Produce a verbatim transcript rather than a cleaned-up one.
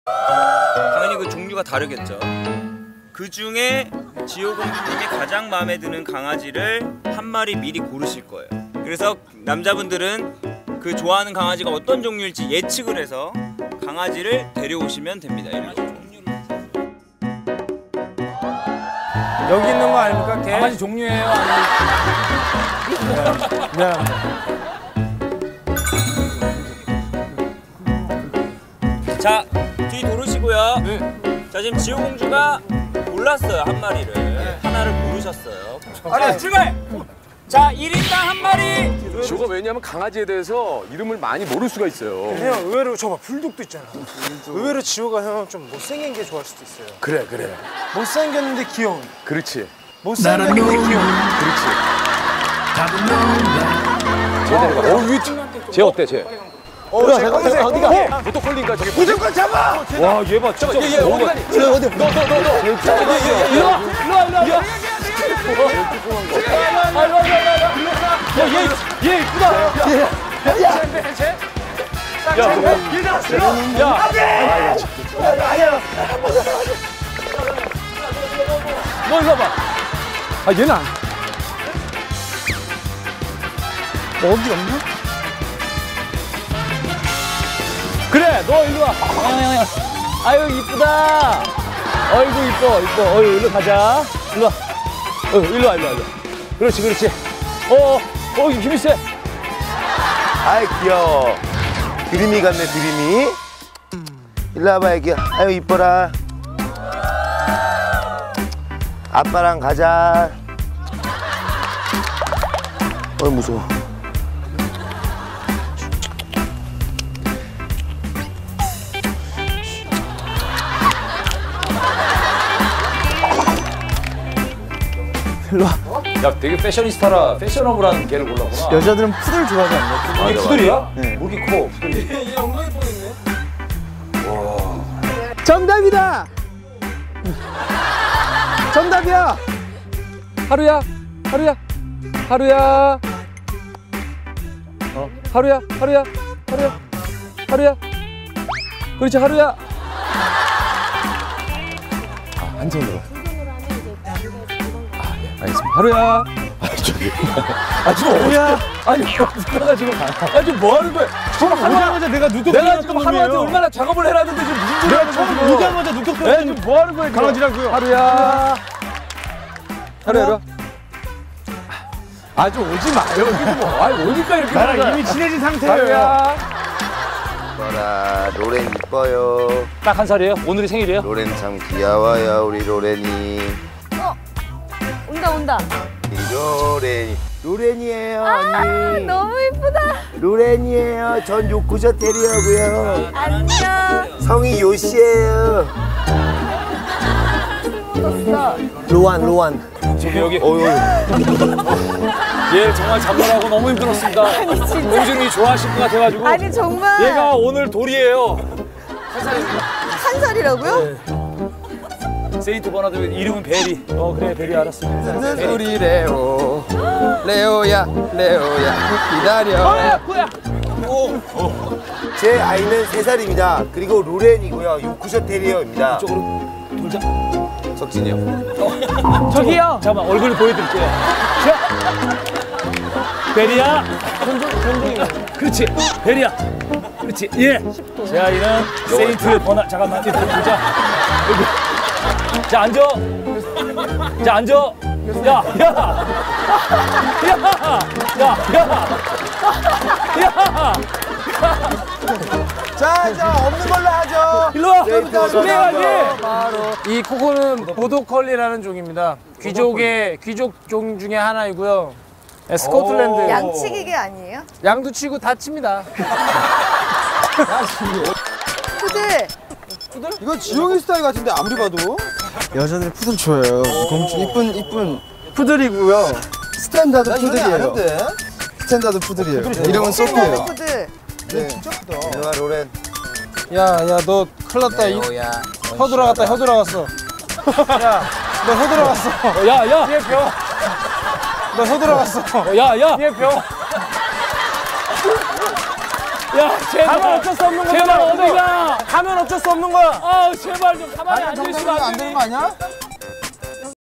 당연히 그 종류가 다르겠죠. 그 중에 지효공주님이 가장 마음에 드는 강아지를 한 마리 미리 고르실 거예요. 그래서 남자분들은 그 좋아하는 강아지가 어떤 종류일지 예측을 해서 강아지를 데려오시면 됩니다. 일로. 여기 있는 거 아닙니까? 개? 강아지 종류예요? 네. 미안합니다. 자, 뒤 돌으시고요. 네. 자, 지금 지효공주가 골랐어요, 한 마리를. 네. 하나를 고르셨어요. 아니, 출발! 자, 일 인당 한 마리! 지호가 왜냐면 강아지에 대해서 이름을 많이 모를 수가 있어요. 형, 의외로 저봐 불독도 있잖아. 불독. 의외로 지호가 형 좀 못생긴 게 좋아할 수도 있어요. 그래, 그래. 못생겼는데 귀여운. 그렇지. 못생겼는데 귀여운. 그렇지. 쟤 어, 위, 쟤 어때, 쟤? 어, 제 검은색 어디가? 포토콜린가 저게 무조건 잡아! 와, 얘 봐, 진짜. 얘, 얘, 어디 가니? 그래, 어디? 너, 너, 너, 너. 일로 와, 일로 와, 일로 와, 일로 와. 야, 얘, 얘 이쁘다. 야, 야, 야, 야, 너 이거 봐. 아, 얘는 안. 어디 없나? 그래, 너 일로 와. 야, 야, 야. 아유, 이쁘다. 어이구, 이뻐, 이뻐. 어이, 일로 가자. 일로 와. 어, 일로 와, 일로 와, 일로 와. 그렇지, 그렇지. 어, 어, 힘이 세. 아이 귀여워. 드림이 같네 드림이. 일로 와봐 애기야. 아유 이뻐라. 아빠랑 가자. 어이 무서워. 일로 와. 야, 되게 패셔니스타라 패셔너블한 개를 골랐구나. 여자들은 푸들 좋아하지 않나? 이게 푸들이야? 네. 뭐 이렇게 커, 푸들이. 얘 엉덩이 보이네. 정답이다! 정답이야! 하루야, 하루야, 하루야. 어, 하루야, 하루야, 하루야, 하루야. 그렇지, 하루야. 아, 한 손으로. 알겠습니다. 하루야. 아, 저기. 아, 지금 어디야? 아니, 내가 지금. 아, 지금 뭐 하는 거야? 처음 보자마자 내가 눈독 내가 지금 하루한테 얼마나 작업을 해놨는데 지금 무슨 소리 하는 거야? 처음 보자마자 눈독 내가 지금 뭐 하는 거야? 강아지라고요. 하루야. 하루야, 이리 와. 아, 좀 오지 마요. 여기 뭐. 아니, 오니까 이렇게. 나랑 이미 친해진 상태예요. 하루야. 이뻐라. 로렌 이뻐요. 딱 한 살이에요? 오늘이 생일이에요? 로렌 참 귀여워요 우리 로렌이. 어, 온다 온다. 우리 로렌이. 로렌이에요 아, 언니. 너무 이쁘다. 로렌이에요. 전 요크셔 테리어고요. 안녕. 성이 요시예요. 떴어. 로안 로안. 저기 여기. 어유. 얘 정말 잡느라고 너무 힘들었습니다. 아니 진짜. 공주님이 좋아하실 것 같아가지고. 아니 정말. 얘가 오늘 돌이에요. 한 살이라고요? 세인트 버나드 이름은 베리. 어 그래 베리 알았어. 우리 레오 레오야 레오야 기다려. 뭐야 뭐야. 제 아이는 세 살입니다. 그리고 로렌이고요. 요크셔 테리어입니다. 이쪽으로 돌자. 석진이 형. 저기요. 잠깐만 얼굴 보여드릴게요. 자, 베리야. 그렇지. 베리야. 그렇지. 예. 제 아이는 세인트 버나. 잠깐만 이제 보자. 여기. 자 앉아. 자 앉아. 야, 야, 야, 야, 야, 야. 자, 자, 없는 걸로 하죠. 일로 와. 소개해야지. 이 코코는 보도컬리라는 종입니다. 귀족의 귀족 종 중에 하나이고요. 네, 스코틀랜드. 양치기계 아니에요? 양도 치고 다 칩니다. 푸들. 이거 지용이 스타일 같은데 아무리 봐도. 여자들이 푸들 좋아해요. 공주 이쁜 이쁜 푸들이고요. 스탠다드 푸들이에요. 스탠다드 푸들이에요. 이름은 소피예요. 푸들. 네. 진짜 크다. 일로와 로렌. 야, 야, 너 큰일 났다. 이, 혀 들어갔다. 혀 들어갔어. 야, 너 혀 들어갔어. 야, 야. 뒤에 벼. 너 혀 들어갔어. 야, 야. 뒤에 벼. 야, 제발. 가면 어쩔 수 없는 거야. 제발 어디가? 가면 어쩔 수 없는 거야. 아, 제발 좀 가만히 아니야, 앉아있으면 정답이 안 안 되는 되니? 거 아니야?